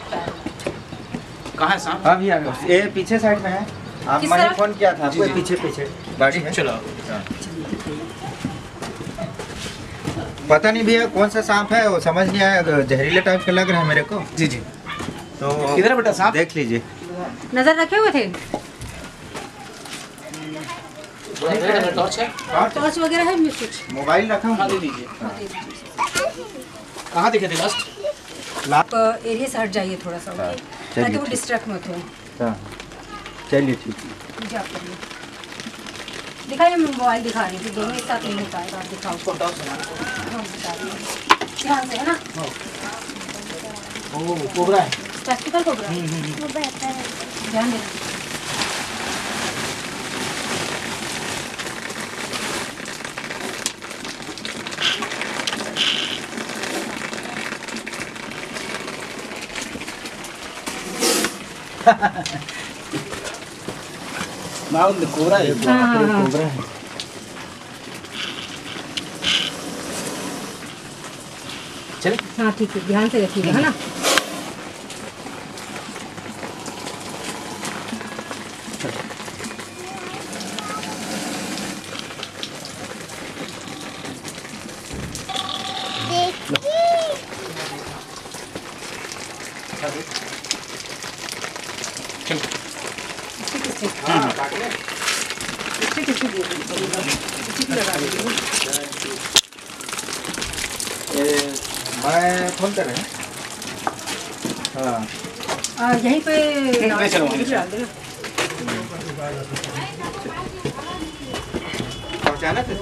कहाँ है सांप? हाँ भैया ये पीछे साइड में है। आप मैंने फोन किया था आपको, पीछे पीछे गाड़ी है। चलो पता नहीं भैया कौन सा सांप है, वो समझ नहीं आया, जहरीले टाइप का लग रहा है मेरे को। जी जी। तो किधर बेटा सांप? देख लीजिए। नजर रखे हुए थे। टॉर्च है? टॉर्च वगैरह है कुछ? मोबाइल रखा हूँ। हाँ दे दीजिए। कहाँ दिखे थे लास्ट? आप एरिया से हट जाइए थोड़ा सा, ओके, ताकि वो डिस्ट्रैक्ट मत हो। चलिए ठीक है। जी आप करिए। दिखाइए, मैं मोबाइल दिखा रही थी, दोनों एक साथ नहीं हो पाएगा। आप दिखाओ। हाँ बता रही ध्यान से, है ना? ओह कोबरा है। प्रैक्टिकल कोबरा वो बेहतर है, ध्यान देना। कोबरा है। कोबरा है। चले। हाँ ठीक है, ध्यान से रखिएगा, है ना? मैं फोन कर रहे हैं। हाँ यहीं पे चलो पहुँचाना था।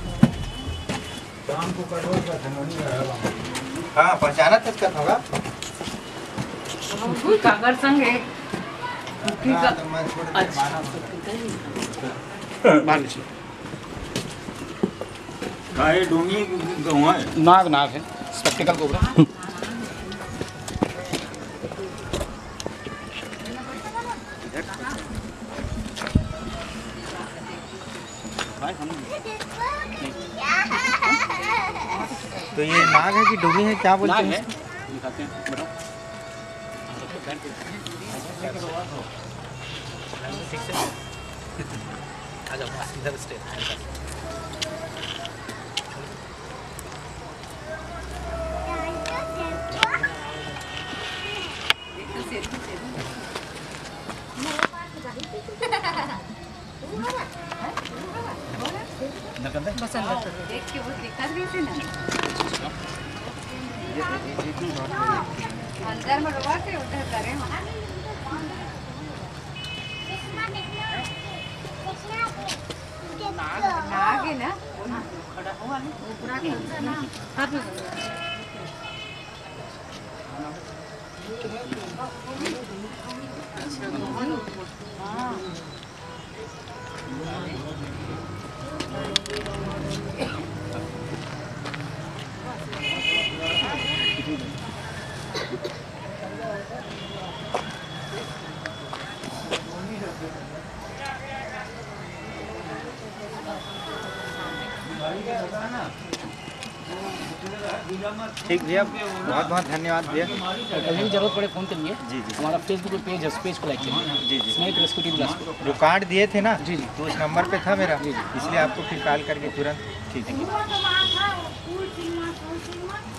हाँ पहुँचाना था इसका होगा। कागज संग है। नाग नाग है, स्पेक्टिकल कोबरा। तो ये नाग है कि डूंगी है, क्या बोलते हैं? दिखाते हैं, बताओ। इधर स्टे। बस अंदर कर दो। देख के वो दिखा रही थी ना, अंदर में रवा के उधर करे नाग है ना, खड़ा हुआ ना पूरा ना हाथ में। ठीक भैया, बहुत बहुत धन्यवाद भैया। कभी भी जरूरत पड़े फ़ोन करिए। जी जी। हमारा फेसबुक पे पेज है, उस पेज को लाइक करिए। जी जी। Snake rescue team Bilaspur. जो कार्ड दिए थे ना, जी जी, तो उस नंबर पे था मेरा, जी जी, इसलिए आपको फिर कॉल करके तुरंत। ठीक है।